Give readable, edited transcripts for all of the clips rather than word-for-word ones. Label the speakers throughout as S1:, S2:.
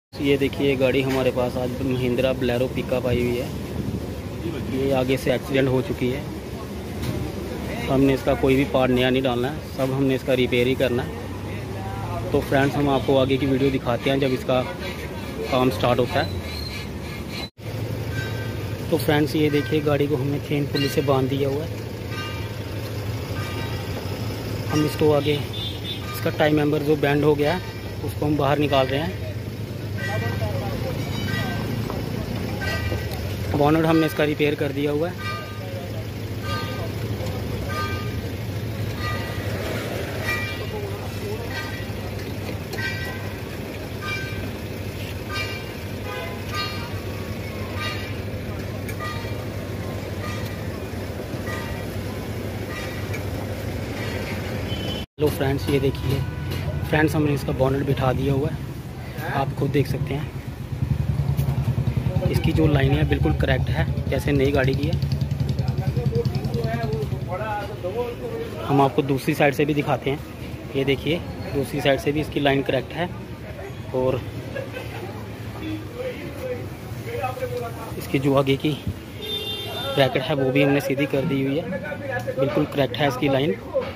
S1: ये देखिए गाड़ी हमारे पास आज महिंद्रा बोलेरो पिकअप आई हुई है। ये आगे से एक्सीडेंट हो चुकी है। हमने इसका कोई भी पार्ट नया नहीं डालना है, सब हमने इसका रिपेयर ही करना है। तो फ्रेंड्स हम आपको आगे की वीडियो दिखाते हैं जब इसका काम स्टार्ट होता है। तो फ्रेंड्स ये देखिए गाड़ी को हमने चेन पुली से बांध दिया हुआ है। हम इसको आगे इसका टाइम मेंबर जो बैंड हो गया है उसको हम बाहर निकाल रहे हैं। बॉनेट हमने इसका रिपेयर कर दिया हुआ है। हेलो फ्रेंड्स ये देखिए फ्रेंड्स हमने इसका बॉनेट बिठा दिया हुआ है। आप खुद देख सकते हैं इसकी जो लाइनें हैं बिल्कुल करेक्ट है जैसे नई गाड़ी की है। हम आपको दूसरी साइड से भी दिखाते हैं। ये देखिए दूसरी साइड से भी इसकी लाइन करेक्ट है और इसकी जो आगे की ब्रैकेट है वो भी हमने सीधी कर दी हुई है। बिल्कुल करेक्ट है इसकी लाइन।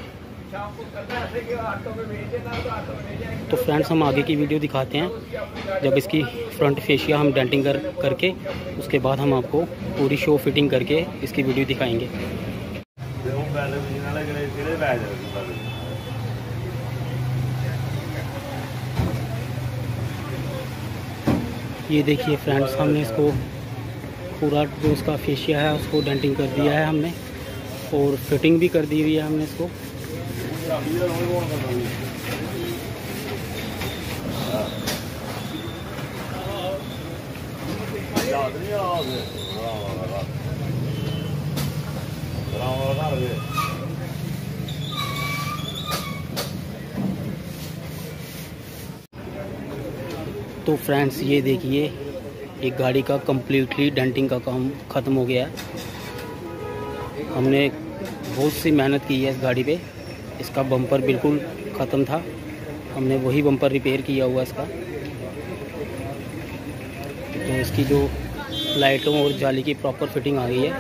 S1: तो फ्रेंड्स हम आगे की वीडियो दिखाते हैं जब इसकी फ्रंट फेशिया हम डेंटिंग करके उसके बाद हम आपको पूरी शो फिटिंग करके इसकी वीडियो दिखाएंगे। ये देखिए फ्रेंड्स हमने इसको पूरा जो इसका फेशिया है उसको डेंटिंग कर दिया है हमने और फिटिंग भी कर दी हुई है हमने इसको। तो फ्रेंड्स ये देखिए एक गाड़ी का कम्प्लीटली डेंटिंग का काम ख़त्म हो गया है। हमने बहुत सी मेहनत की है इस गाड़ी पे। इसका बम्पर बिल्कुल ख़त्म था, हमने वही बम्पर रिपेयर किया हुआ इसका। तो इसकी जो लाइटों और जाली की प्रॉपर फिटिंग आ गई है।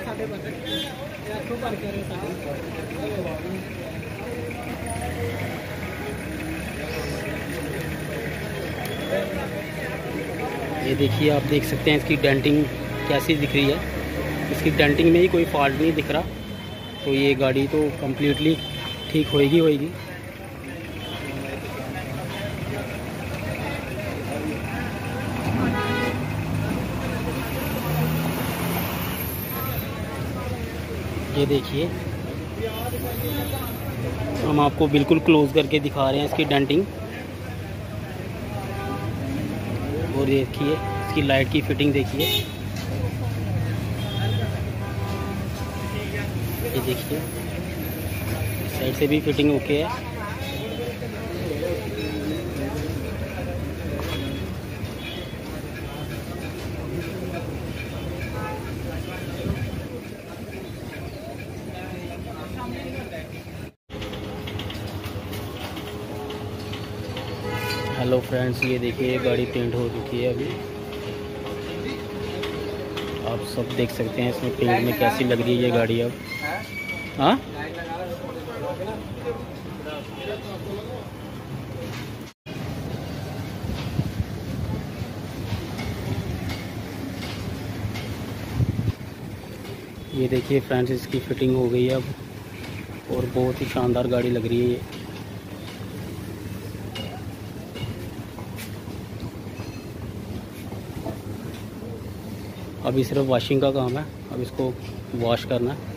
S1: ये देखिए आप देख सकते हैं इसकी डेंटिंग कैसी दिख रही है। इसकी डेंटिंग में ही कोई फॉल्ट नहीं दिख रहा। तो ये गाड़ी तो कम्प्लीटली ठीक होएगी। ये देखिए हम आपको बिल्कुल क्लोज करके दिखा रहे हैं इसकी डेंटिंग। और देखिए इसकी लाइट की फिटिंग देखिए। ये देखिए इस साइड से भी फिटिंग ओके है। हेलो फ्रेंड्स ये देखिए गाड़ी पेंट हो चुकी है। अभी आप सब देख सकते हैं इसमें पेंट में कैसी लग रही है ये गाड़ी अब। हाँ ये देखिए फ्रेंड्स इसकी फिटिंग हो गई है अब और बहुत ही शानदार गाड़ी लग रही है ये। अभी सिर्फ वॉशिंग का काम है, अब इसको वॉश करना है।